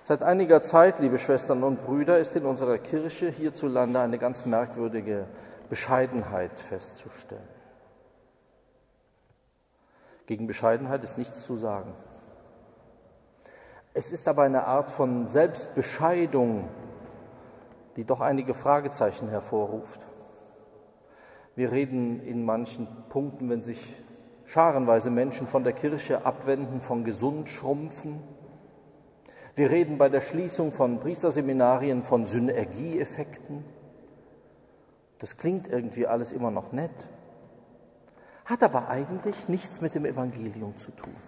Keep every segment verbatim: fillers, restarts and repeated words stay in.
Seit einiger Zeit, liebe Schwestern und Brüder, ist in unserer Kirche hierzulande eine ganz merkwürdige Bescheidenheit festzustellen. Gegen Bescheidenheit ist nichts zu sagen. Es ist aber eine Art von Selbstbescheidung, die doch einige Fragezeichen hervorruft. Wir reden in manchen Punkten, wenn sich scharenweise Menschen von der Kirche abwenden, von gesund schrumpfen. Wir reden bei der Schließung von Priesterseminarien von Synergieeffekten. Das klingt irgendwie alles immer noch nett, hat aber eigentlich nichts mit dem Evangelium zu tun.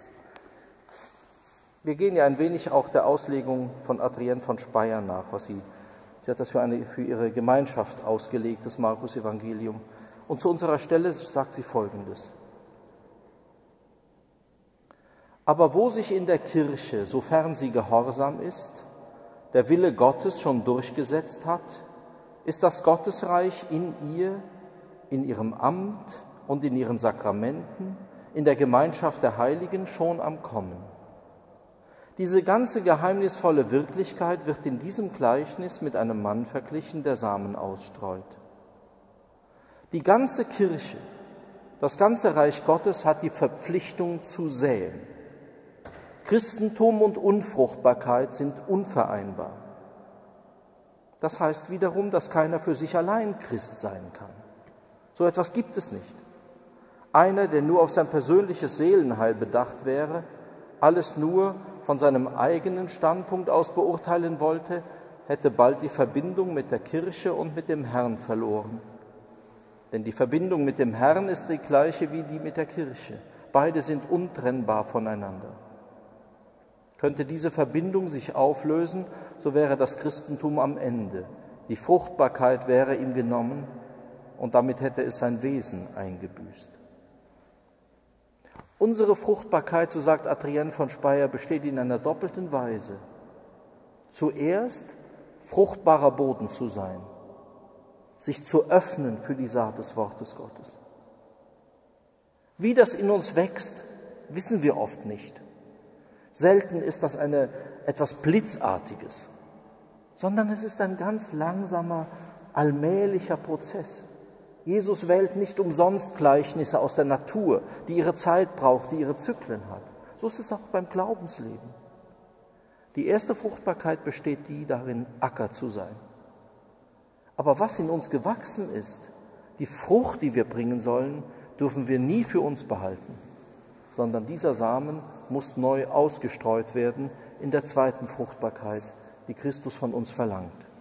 Wir gehen ja ein wenig auch der Auslegung von Adrienne von Speyer nach, was sie, sie hat das für, eine, für ihre Gemeinschaft ausgelegt, das Markus-Evangelium. Und zu unserer Stelle sagt sie Folgendes. Aber wo sich in der Kirche, sofern sie gehorsam ist, der Wille Gottes schon durchgesetzt hat, ist das Gottesreich in ihr, in ihrem Amt und in ihren Sakramenten, in der Gemeinschaft der Heiligen schon am Kommen. Diese ganze geheimnisvolle Wirklichkeit wird in diesem Gleichnis mit einem Mann verglichen, der Samen ausstreut. Die ganze Kirche, das ganze Reich Gottes hat die Verpflichtung zu säen. Christentum und Unfruchtbarkeit sind unvereinbar. Das heißt wiederum, dass keiner für sich allein Christ sein kann. So etwas gibt es nicht. Einer, der nur auf sein persönliches Seelenheil bedacht wäre, alles nur von seinem eigenen Standpunkt aus beurteilen wollte, hätte bald die Verbindung mit der Kirche und mit dem Herrn verloren. Denn die Verbindung mit dem Herrn ist die gleiche wie die mit der Kirche. Beide sind untrennbar voneinander. Könnte diese Verbindung sich auflösen, so wäre das Christentum am Ende. Die Fruchtbarkeit wäre ihm genommen und damit hätte es sein Wesen eingebüßt. Unsere Fruchtbarkeit, so sagt Adrienne von Speyer, besteht in einer doppelten Weise. Zuerst fruchtbarer Boden zu sein, sich zu öffnen für die Saat des Wortes Gottes. Wie das in uns wächst, wissen wir oft nicht. Selten ist das eine, etwas Blitzartiges, sondern es ist ein ganz langsamer, allmählicher Prozess. Jesus wählt nicht umsonst Gleichnisse aus der Natur, die ihre Zeit braucht, die ihre Zyklen hat. So ist es auch beim Glaubensleben. Die erste Fruchtbarkeit besteht die darin, Acker zu sein. Aber was in uns gewachsen ist, die Frucht, die wir bringen sollen, dürfen wir nie für uns behalten, sondern dieser Samen muss neu ausgestreut werden in der zweiten Fruchtbarkeit, die Christus von uns verlangt.